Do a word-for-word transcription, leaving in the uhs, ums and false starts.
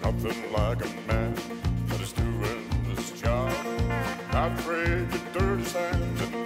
nothing like a man that is doing his job. Not afraid to dirty sands and